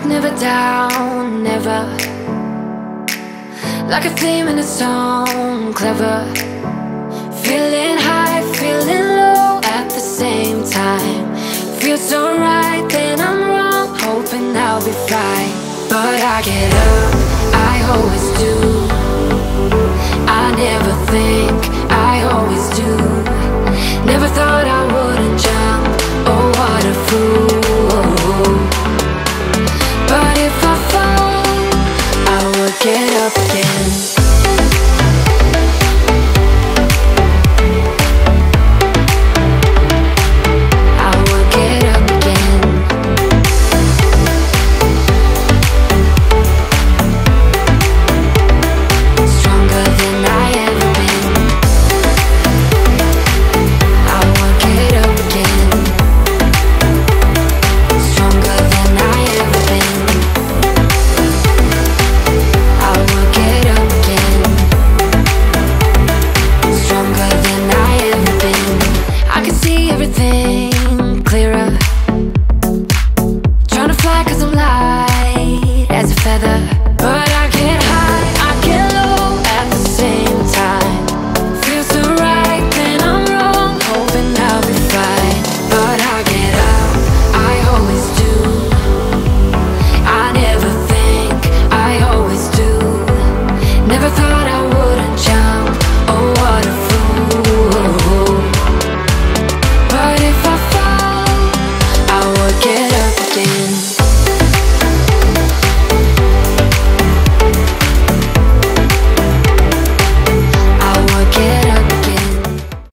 never down, never. Like a theme in a song, clever. Feeling high, feeling low at the same time. Feels so right, then I'm wrong, hoping I'll be fine. But I get up, I always do.